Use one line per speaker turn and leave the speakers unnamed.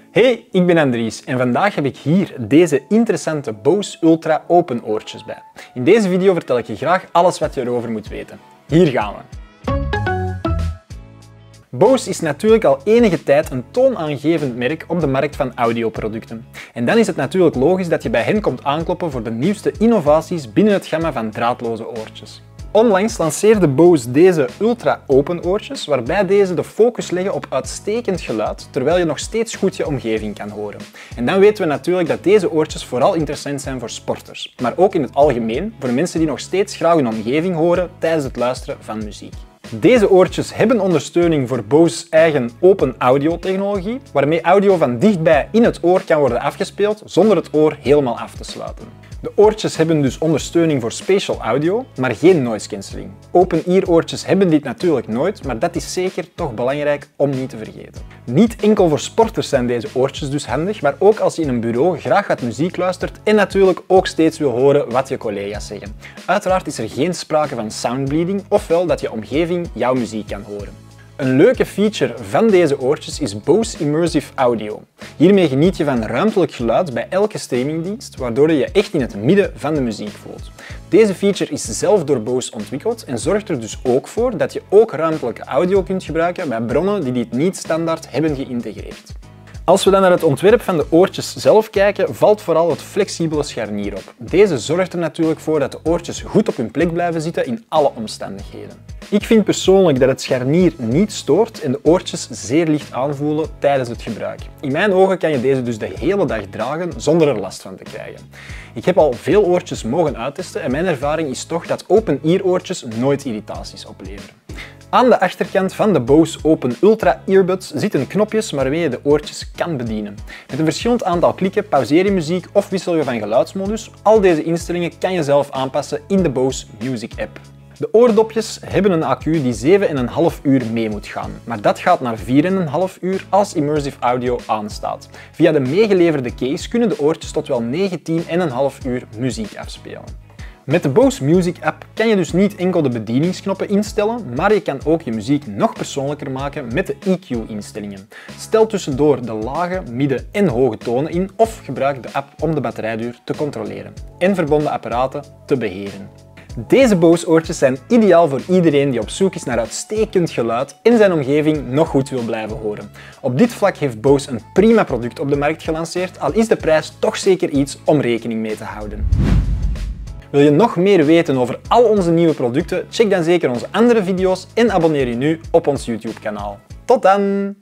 Hey, ik ben Andries en vandaag heb ik hier deze interessante Bose Ultra open oortjes bij. In deze video vertel ik je graag alles wat je erover moet weten. Hier gaan we! Bose is natuurlijk al enige tijd een toonaangevend merk op de markt van audioproducten. En dan is het natuurlijk logisch dat je bij hen komt aankloppen voor de nieuwste innovaties binnen het gamma van draadloze oortjes. Onlangs lanceerde Bose deze ultra open oortjes, waarbij deze de focus leggen op uitstekend geluid, terwijl je nog steeds goed je omgeving kan horen. En dan weten we natuurlijk dat deze oortjes vooral interessant zijn voor sporters, maar ook in het algemeen voor mensen die nog steeds graag hun omgeving horen tijdens het luisteren van muziek. Deze oortjes hebben ondersteuning voor Bose's eigen open audio technologie, waarmee audio van dichtbij in het oor kan worden afgespeeld zonder het oor helemaal af te sluiten. De oortjes hebben dus ondersteuning voor spatial audio, maar geen noise cancelling. Open-ear oortjes hebben dit natuurlijk nooit, maar dat is zeker toch belangrijk om niet te vergeten. Niet enkel voor sporters zijn deze oortjes dus handig, maar ook als je in een bureau graag wat muziek luistert en natuurlijk ook steeds wil horen wat je collega's zeggen. Uiteraard is er geen sprake van soundbleeding, ofwel dat je omgeving jouw muziek kan horen. Een leuke feature van deze oortjes is Bose Immersive Audio. Hiermee geniet je van ruimtelijk geluid bij elke streamingdienst, waardoor je je echt in het midden van de muziek voelt. Deze feature is zelf door Bose ontwikkeld en zorgt er dus ook voor dat je ook ruimtelijke audio kunt gebruiken bij bronnen die dit niet standaard hebben geïntegreerd. Als we dan naar het ontwerp van de oortjes zelf kijken, valt vooral het flexibele scharnier op. Deze zorgt er natuurlijk voor dat de oortjes goed op hun plek blijven zitten in alle omstandigheden. Ik vind persoonlijk dat het scharnier niet stoort en de oortjes zeer licht aanvoelen tijdens het gebruik. In mijn ogen kan je deze dus de hele dag dragen zonder er last van te krijgen. Ik heb al veel oortjes mogen uittesten en mijn ervaring is toch dat open-ear oortjes nooit irritaties opleveren. Aan de achterkant van de Bose Open Ultra Earbuds zitten knopjes waarmee je de oortjes kan bedienen. Met een verschillend aantal klikken pauzeer je muziek of wissel je van geluidsmodus. Al deze instellingen kan je zelf aanpassen in de Bose Music app. De oordopjes hebben een accu die 7,5 uur mee moet gaan, maar dat gaat naar 4,5 uur als Immersive Audio aanstaat. Via de meegeleverde case kunnen de oortjes tot wel 19,5 uur muziek afspelen. Met de Bose Music app kan je dus niet enkel de bedieningsknoppen instellen, maar je kan ook je muziek nog persoonlijker maken met de EQ-instellingen. Stel tussendoor de lage, midden- en hoge tonen in of gebruik de app om de batterijduur te controleren en verbonden apparaten te beheren. Deze Bose oortjes zijn ideaal voor iedereen die op zoek is naar uitstekend geluid en zijn omgeving nog goed wil blijven horen. Op dit vlak heeft Bose een prima product op de markt gelanceerd, al is de prijs toch zeker iets om rekening mee te houden. Wil je nog meer weten over al onze nieuwe producten? Check dan zeker onze andere video's en abonneer je nu op ons YouTube kanaal. Tot dan!